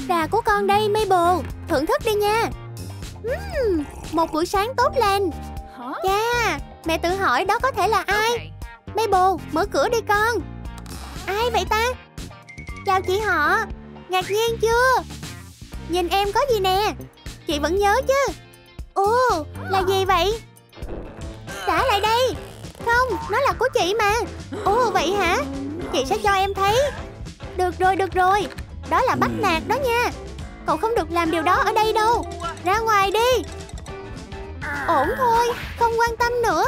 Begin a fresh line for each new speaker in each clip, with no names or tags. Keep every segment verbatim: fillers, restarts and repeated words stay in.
Trà của con đây Mabel, thưởng thức đi nha. uhm, Một buổi sáng tốt lành. Cha, mẹ tự hỏi đó có thể là ai? Mabel, mở cửa đi con. Ai vậy ta? Chào chị họ. Ngạc nhiên chưa? Nhìn em có gì nè. Chị vẫn nhớ chứ? Ồ, là gì vậy? Trả lại đây. Không, nó là của chị mà. Ồ, vậy hả? Chị sẽ cho em thấy. Được rồi, được rồi. Đó là bắt nạt đó nha. Cậu không được làm điều đó ở đây đâu. Ra ngoài đi. Ổn thôi, không quan tâm nữa.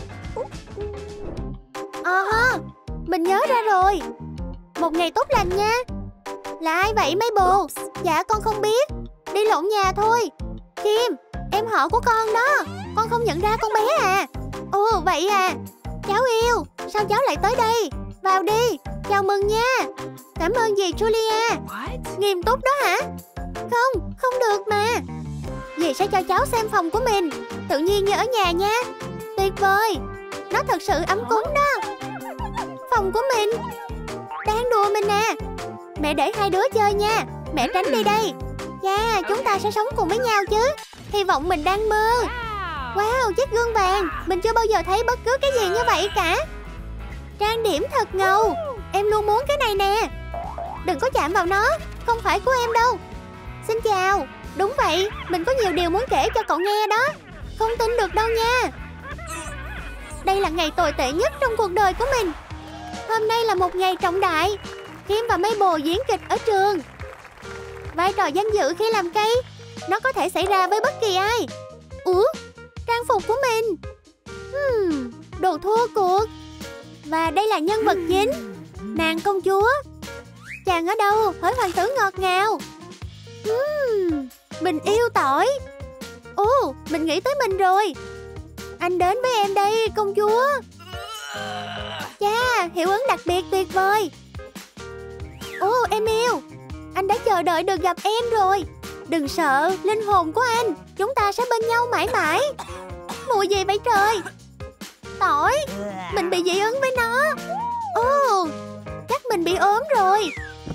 Ờ ha, mình nhớ ra rồi. Một ngày tốt lành nha. Là ai vậy Mabel? Dạ con không biết. Đi lộn nhà thôi. Kim, em họ của con đó. Con không nhận ra con bé à? Ồ vậy à. Cháu yêu, sao cháu lại tới đây? Vào đi, chào mừng nha. Cảm ơn dì Julia. Nghiêm túc đó hả? Không, không được mà. Dì sẽ cho cháu xem phòng của mình. Tự nhiên như ở nhà nha. Tuyệt vời. Nó thật sự ấm cúng đó. Phòng của mình. Đang đùa mình à? Mẹ để hai đứa chơi nha. Mẹ tránh đi đây. Dạ, chúng ta sẽ sống cùng với nhau chứ. Hy vọng mình đang mơ. Wow, chiếc gương vàng. Mình chưa bao giờ thấy bất cứ cái gì như vậy cả. Trang điểm thật ngầu. Em luôn muốn cái này nè. Đừng có chạm vào nó. Không phải của em đâu. Xin chào. Đúng vậy, mình có nhiều điều muốn kể cho cậu nghe đó. Không tin được đâu nha. Đây là ngày tồi tệ nhất trong cuộc đời của mình. Hôm nay là một ngày trọng đại. Kim và Mabel diễn kịch ở trường. Vai trò danh dự khi làm cây. Nó có thể xảy ra với bất kỳ ai. Ủa, trang phục của mình. hmm, Đồ thua cuộc. Và đây là nhân vật chính, nàng công chúa. Chàng ở đâu hỡi hoàng tử ngọt ngào. hmm, Mình yêu tỏi. Ồ, mình nghĩ tới mình rồi. Anh đến với em đây công chúa. Chà, hiệu ứng đặc biệt tuyệt vời. Ồ, em yêu. Anh đã chờ đợi được gặp em rồi. Đừng sợ, linh hồn của anh. Chúng ta sẽ bên nhau mãi mãi. Mùi gì vậy trời? Tỏi. Mình bị dị ứng với nó. Ồ, chắc mình bị ốm rồi.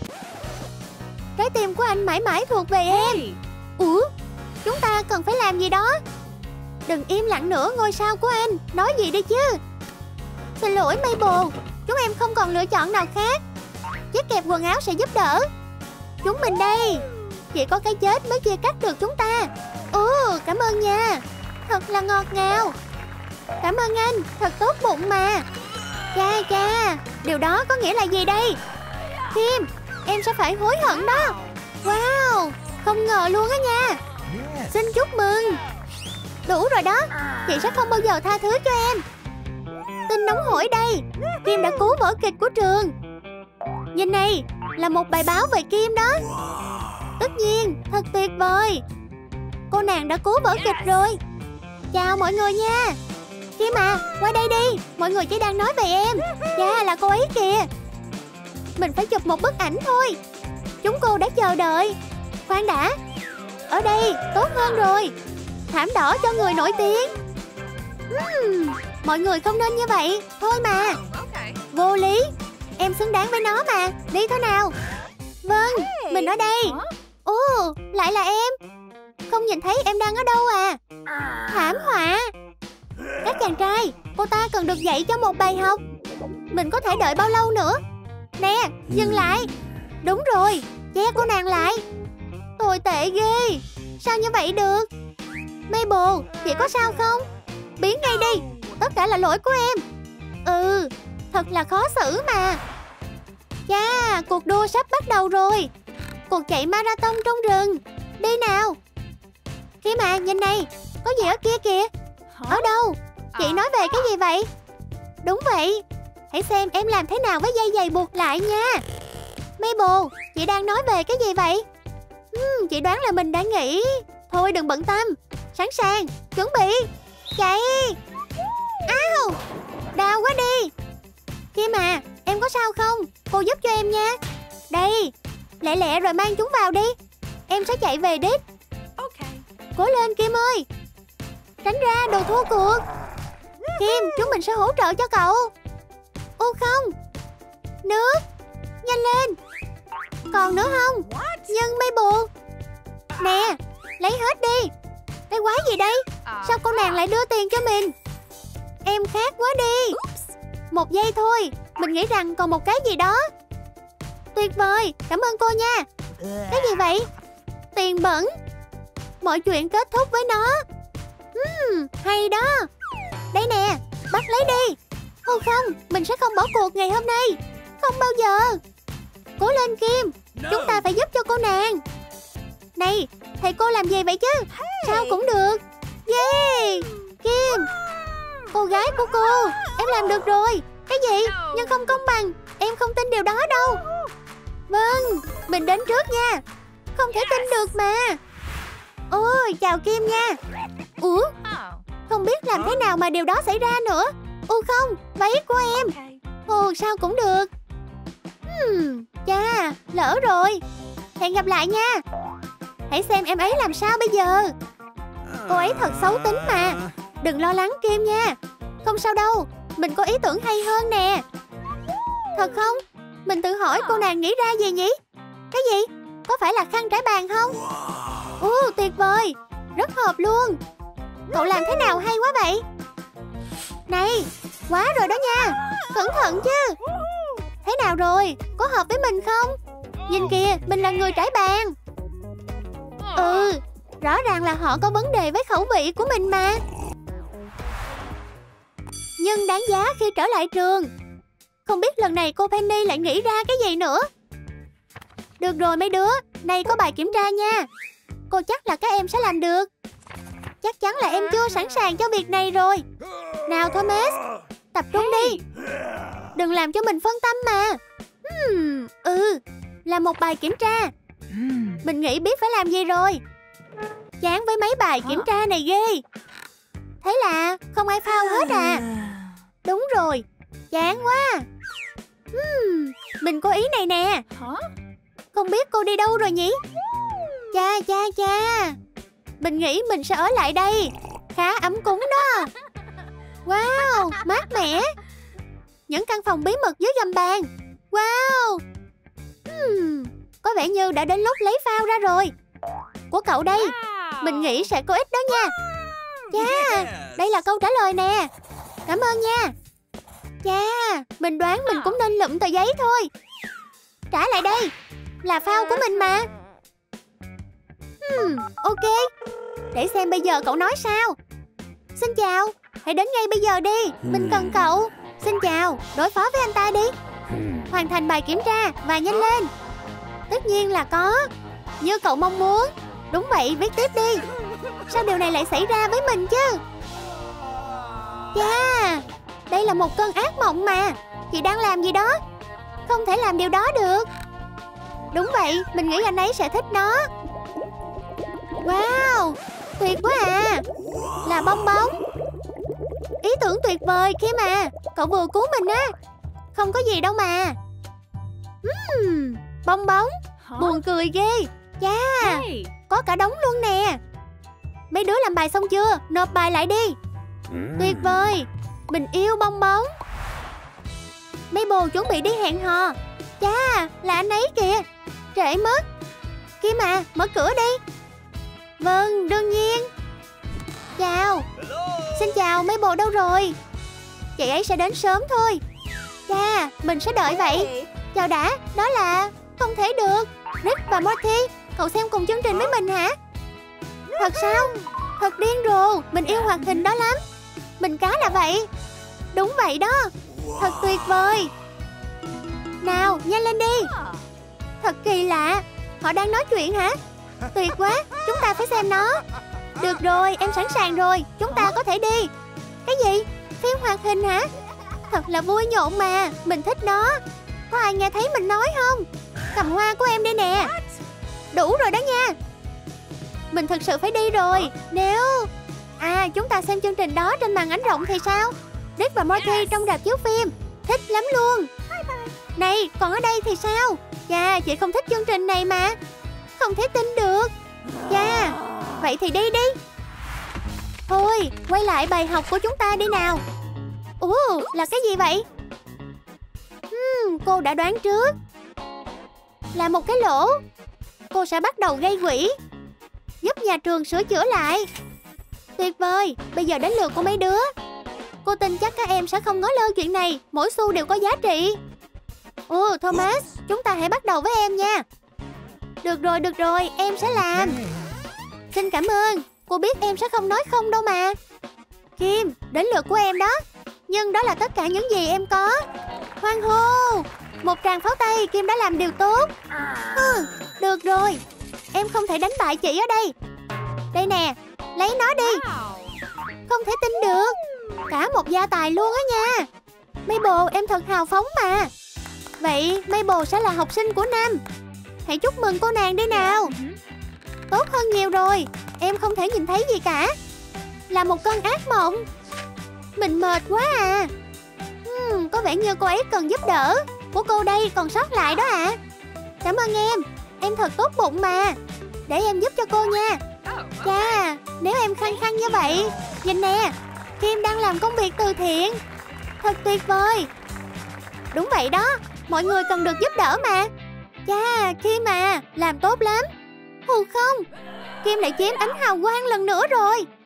Trái tim của anh mãi mãi thuộc về em. Ủa, chúng ta cần phải làm gì đó. Đừng im lặng nữa ngôi sao của anh. Nói gì đi chứ. Xin lỗi Mabel, chúng em không còn lựa chọn nào khác. Chiếc kẹp quần áo sẽ giúp đỡ. Chúng mình đây. Chỉ có cái chết mới chia cắt được chúng ta. Ồ, cảm ơn nha. Thật là ngọt ngào. Cảm ơn anh, thật tốt bụng mà. Cha cha, điều đó có nghĩa là gì đây? Kim, em sẽ phải hối hận đó. Wow, không ngờ luôn á nha. Xin chúc mừng. Đủ rồi đó, chị sẽ không bao giờ tha thứ cho em. Tin nóng hổi đây. Kim đã cứu vở kịch của trường. Nhìn này, là một bài báo về Kim đó. Tất nhiên, thật tuyệt vời. Cô nàng đã cứu vở kịch rồi. Chào mọi người nha. Kim à, qua đây đi. Mọi người chỉ đang nói về em. Chà, là cô ấy kìa. Mình phải chụp một bức ảnh thôi. Chúng cô đã chờ đợi. Khoan đã. Ở đây, tốt hơn rồi. Thảm đỏ cho người nổi tiếng. uhm, Mọi người không nên như vậy. Thôi mà. Vô lý. Em xứng đáng với nó mà. Đi thôi nào. Vâng, mình ở đây. Ồ, lại là em. Không nhìn thấy em đang ở đâu à? Thảm họa. Các chàng trai, cô ta cần được dạy cho một bài học. Mình có thể đợi bao lâu nữa? Nè, dừng lại. Đúng rồi, che cô nàng lại. Tồi tệ ghê. Sao như vậy được? Mabel, chị có sao không? Biến ngay đi. Tất cả là lỗi của em. Ừ, thật là khó xử mà. Chà, cuộc đua sắp bắt đầu rồi. Cuộc chạy marathon trong rừng. Đi nào. Kim à, nhìn này. Có gì ở kia kìa. Ở đâu? Chị nói về cái gì vậy? Đúng vậy. Hãy xem em làm thế nào với dây giày buộc lại nha. Mabel, chị đang nói về cái gì vậy? uhm, Chị đoán là mình đã nghĩ. Thôi đừng bận tâm. Sẵn sàng, chuẩn bị. Chạy. Ao, đau quá đi. Kim à, em có sao không? Cô giúp cho em nha. Đây, lẹ lẹ rồi mang chúng vào đi. Em sẽ chạy về đích. Cố lên Kim ơi. Tránh ra đồ thua cuộc. Kim, chúng mình sẽ hỗ trợ cho cậu. Ô không. Nước. Nhanh lên. Còn nữa không? Nhưng Mabel, hết đi. Cái quái gì đây? Sao cô nàng lại đưa tiền cho mình? Em khác quá đi. Một giây thôi, mình nghĩ rằng còn một cái gì đó. Tuyệt vời, cảm ơn cô nha. Cái gì vậy? Tiền bẩn. Mọi chuyện kết thúc với nó. uhm, Hay đó. Đây nè, bắt lấy đi. Ô không, mình sẽ không bỏ cuộc ngày hôm nay. Không bao giờ. Cố lên Kim, chúng ta phải giúp cho cô nàng. Này, thầy cô làm gì vậy chứ? Sao cũng được. Yeah, Kim, cô gái của cô, em làm được rồi. Cái gì? Nhưng không công bằng. Em không tin điều đó đâu. Vâng, mình đến trước nha. Không thể tin được mà. Ôi, chào Kim nha. Ủa? Không biết làm thế nào mà điều đó xảy ra nữa. Ồ không, váy của em. Ồ, sao cũng được. Hmm, chà, lỡ rồi. Hẹn gặp lại nha. Hãy xem em ấy làm sao bây giờ. Cô ấy thật xấu tính mà. Đừng lo lắng Kim nha. Không sao đâu, mình có ý tưởng hay hơn nè. Thật không? Mình tự hỏi cô nàng nghĩ ra gì nhỉ? Cái gì? Có phải là khăn trải bàn không? Ồ, tuyệt vời. Rất hợp luôn. Cậu làm thế nào hay quá vậy? Này, quá rồi đó nha. Cẩn thận chứ. Thế nào rồi? Có hợp với mình không? Nhìn kìa, mình là người trải bàn. Ừ, rõ ràng là họ có vấn đề với khẩu vị của mình mà. Nhưng đáng giá khi trở lại trường. Không biết lần này cô Penny lại nghĩ ra cái gì nữa. Được rồi mấy đứa, nay có bài kiểm tra nha. Cô chắc là các em sẽ làm được. Chắc chắn là em chưa sẵn sàng cho việc này rồi. Nào Thomas, tập trung đi. Đừng làm cho mình phân tâm mà. hmm, Ừ, là một bài kiểm tra. Mình nghĩ biết phải làm gì rồi. Chán với mấy bài kiểm tra này ghê. Thế là không ai phao hết à? Đúng rồi, chán quá. hmm, Mình có ý này nè. Không biết cô đi đâu rồi nhỉ? Cha cha cha, mình nghĩ mình sẽ ở lại đây. Khá ấm cúng đó. Wow, mát mẻ. Những căn phòng bí mật dưới gầm bàn. Wow. hmm, Có vẻ như đã đến lúc lấy phao ra rồi. Của cậu đây. Mình nghĩ sẽ có ích đó nha. Cha, đây là câu trả lời nè. Cảm ơn nha. Cha, mình đoán mình cũng nên lụm tờ giấy thôi. Trả lại đây. Là phao của mình mà. Hmm, ok. Để xem bây giờ cậu nói sao. Xin chào, hãy đến ngay bây giờ đi. Mình cần cậu. Xin chào, đối phó với anh ta đi. Hoàn thành bài kiểm tra và nhanh lên. Tất nhiên là có. Như cậu mong muốn. Đúng vậy, viết tiếp đi. Sao điều này lại xảy ra với mình chứ? Chà, đây là một cơn ác mộng mà. Chị đang làm gì đó? Không thể làm điều đó được. Đúng vậy, mình nghĩ anh ấy sẽ thích nó. Wow, tuyệt quá à. Là bong bóng. Ý tưởng tuyệt vời khi mà cậu vừa cứu mình á. Không có gì đâu mà. uhm, Bong bóng. Buồn cười ghê. Chà, có cả đống luôn nè. Mấy đứa làm bài xong chưa? Nộp bài lại đi. Tuyệt vời. Mình yêu bong bóng. Mabel chuẩn bị đi hẹn hò. Chà, là anh ấy kìa. Trễ mất. Kim à, mở cửa đi. Vâng, đương nhiên. Chào. Xin chào, Mabel đâu rồi? Chị ấy sẽ đến sớm thôi. Chà, mình sẽ đợi vậy. Chào đã, đó là... Không thể được. Rick và Morty, cậu xem cùng chương trình với mình hả? Thật sao? Thật điên rồ, mình yêu hoạt hình đó lắm. Mình cá là vậy. Đúng vậy đó. Thật tuyệt vời. Nào, nhanh lên đi. Thật kỳ lạ. Họ đang nói chuyện hả? Tuyệt quá, chúng ta phải xem nó. Được rồi, em sẵn sàng rồi. Chúng ta có thể đi. Cái gì? Phim hoạt hình hả? Thật là vui nhộn mà. Mình thích nó. Có ai nghe thấy mình nói không? Cầm hoa của em đây nè. Đủ rồi đó nha. Mình thực sự phải đi rồi. Nếu... À, chúng ta xem chương trình đó trên màn ảnh rộng thì sao? Rick và Morty trong rạp chiếu phim. Thích lắm luôn. Này, còn ở đây thì sao? Chà, chị không thích chương trình này mà. Không thể tin được. Chà, vậy thì đi đi. Thôi, quay lại bài học của chúng ta đi nào. Ủa, là cái gì vậy? Hmm, cô đã đoán trước. Là một cái lỗ. Cô sẽ bắt đầu gây quỹ. Giúp nhà trường sửa chữa lại. Tuyệt vời, bây giờ đến lượt của mấy đứa. Cô tin chắc các em sẽ không ngó lơ chuyện này, mỗi xu đều có giá trị. Ừ, Thomas, chúng ta hãy bắt đầu với em nha. Được rồi, được rồi, em sẽ làm. Xin cảm ơn, cô biết em sẽ không nói không đâu mà. Kim, đến lượt của em đó. Nhưng đó là tất cả những gì em có. Hoan hô, một tràng pháo tay, Kim đã làm điều tốt. Ừ, được rồi, em không thể đánh bại chị ở đây. Đây nè, lấy nó đi. Không thể tin được, cả một gia tài luôn á nha. Mabel, em thật hào phóng mà. Vậy Mabel sẽ là học sinh của năm. Hãy chúc mừng cô nàng đi nào. Tốt hơn nhiều rồi, em không thể nhìn thấy gì cả. Là một cơn ác mộng. Mình mệt quá à. hmm, Có vẻ như cô ấy cần giúp đỡ. Của cô đây còn sót lại đó ạ. à. Cảm ơn em, em thật tốt bụng mà. Để em giúp cho cô nha. Chà, nếu em khăng khăng như vậy. Nhìn nè, Kim đang làm công việc từ thiện. Thật tuyệt vời. Đúng vậy đó, mọi người cần được giúp đỡ mà. Chà, Kim à, làm tốt lắm. Hù không, Kim lại chiếm ánh hào quang lần nữa rồi.